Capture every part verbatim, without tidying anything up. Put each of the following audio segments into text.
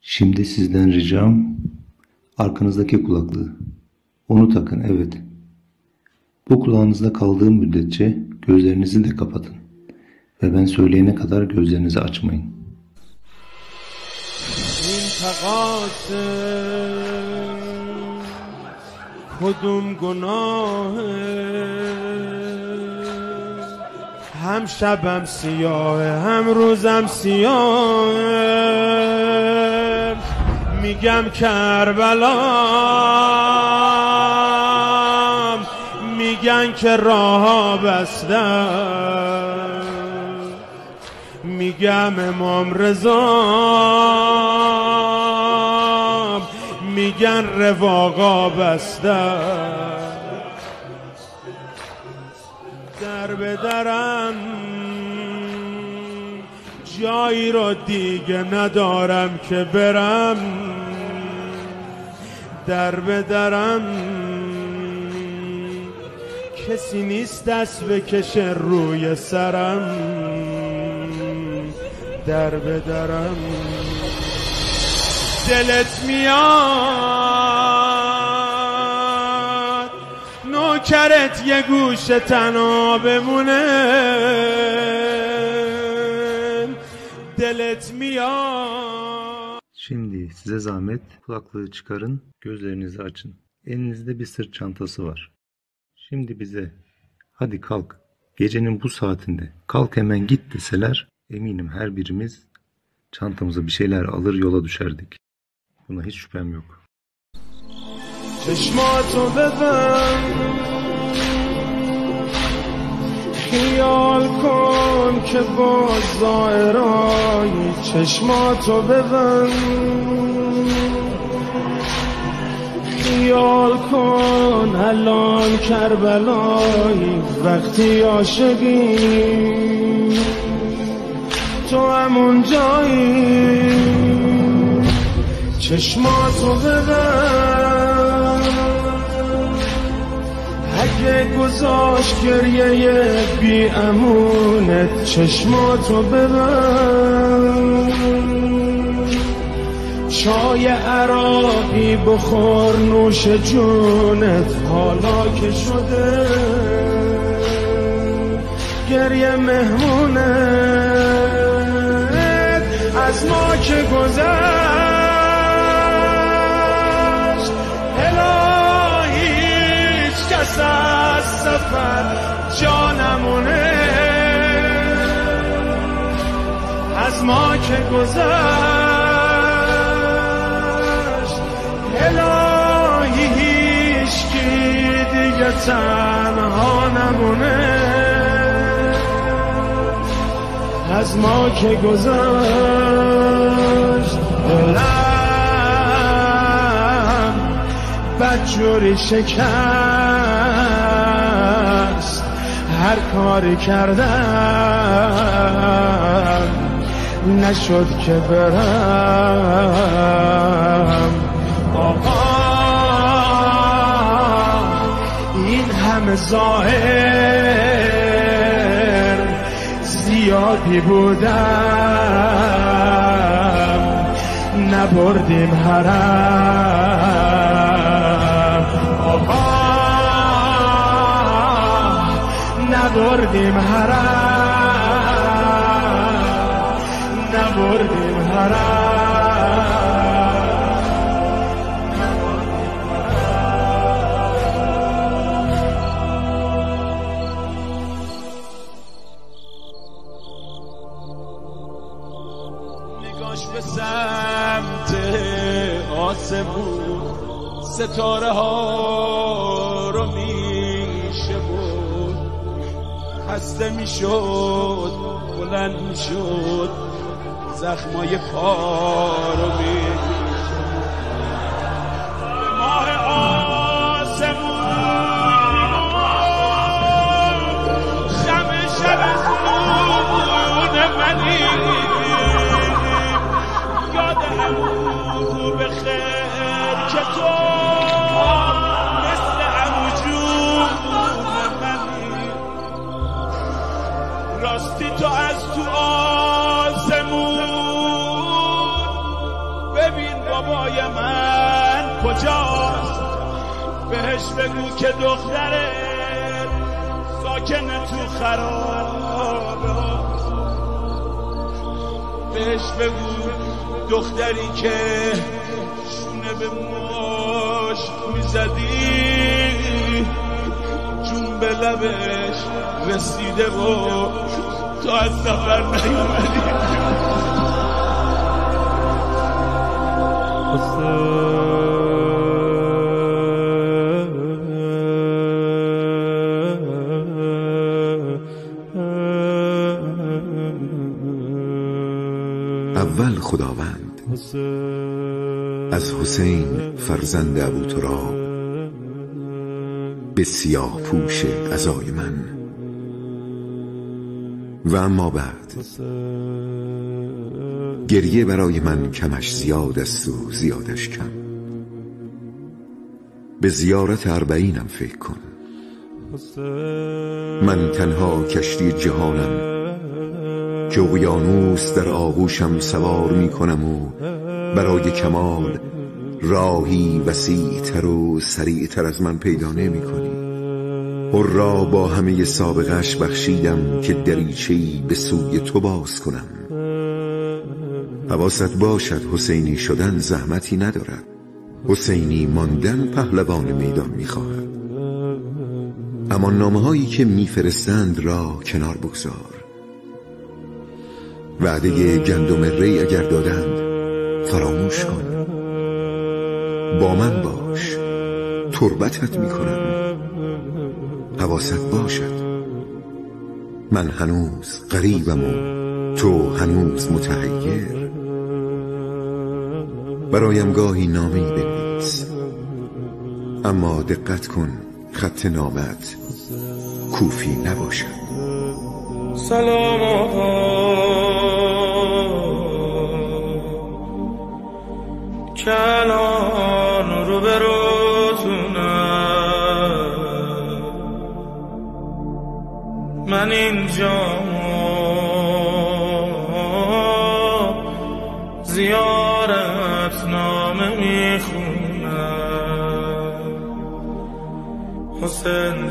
Şimdi sizden ricam arkanızdaki kulaklığı. Onu takın, evet. Bu kulağınızda kaldığı müddetçe gözlerinizi de kapatın. Ve ben söyleyene kadar gözlerinizi açmayın. کدوم گناه هم شبم سیاه هم روزم سیاه میگم کربلام میگن که راهها بسته میگم امام رضا میگن رواقا بسته در به درم جایی را دیگه ندارم که برم در به درم کسی نیست دست بکشه روی سرم در به درم دلت میاد نوکرت یه گوشه تنها بمونه دلت میاد. Şimdi size zahmet kulaklığı çıkarın, gözlerinizi açın. Elinizde bir sırt çantası var. Şimdi bize hadi kalk, gecenin bu saatinde kalk hemen git deseler eminim her birimiz çantamıza bir şeyler alır yola düşerdik. Buna hiç şüphem yok. چشماتو ببند خیال کن که با ظاهرای چشماتو ببند خیال کن الان کربلای وقتی عاشقی تو همون جایی چشماتو ببند اگه گذاشت گریه بی امونت چشماتو ببند چای عراقی بخور نوش جونت حالا که شده گریه مهمونت از ما که گذشت الهی هیچ کس از سفر جانمونه از ما که گذشت الهی هیچکی دیگه تنها نمونه از ما که گذشت دلم بدجوری شکست هر کاری کردم نشد که برم آقا این همه ظاهر زیادی بودم نبردیم حرم آقا نبردیم حرم نبردیم حرم به سمت آسمون ستاره ها رو میشه بود خسته میشد بلند میشد زخمای پا رو میشه ماه آسمون شب شب زون منی تو به خیر که تو مثل عموجون منی راستی تو از تو آسمون ببین کجاست بهش بگو که دختره ساکن تو خرابه بهش بگو دختری که شونه به ماش میزدی جون به لبش رسیده و تا از سفر نیومدی اول خداوند از حسین فرزند ابو تراب به سیاه پوش عزای من و اما بعد گریه برای من کمش زیاد است و زیادش کم. به زیارت اربعینم فکر کن. من تنها کشتی جهانم که اقیانوس در آغوشم سوار می کنم و برای کمال راهی وسیع‌تر و سریع‌تر از من پیدا نمی کنی. او را با همه سابقش بخشیدم که دریچه‌ای به سوی تو باز کنم. حواست باشد حسینی شدن زحمتی ندارد. حسینی ماندن پهلوان میدان می خواهد. اما نامه هایی که می فرستند را کنار بگذار. وعده گندم ری اگر دادند فراموش کن. با من باش، تربتت می کنم. حواست باشد من هنوز غریبم و تو هنوز متحیر. برایم گاهی نامه‌ای بنویس، اما دقت کن خط نامت کوفی نباشد. سلام کلان رو بروتونم من اینجا زیارت نامه میخونم حسین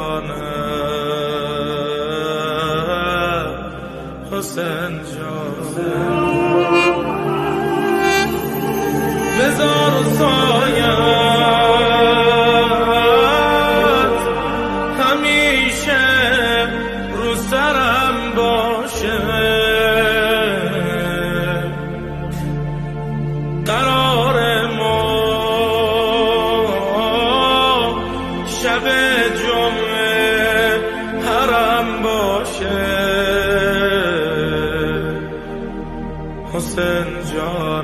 جانم حسین جانم بذار و سایت همیشه رو سرم باشه قرار ما شب جمعه حرم باشه حسین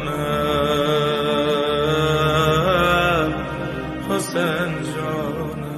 جانم حسین جانم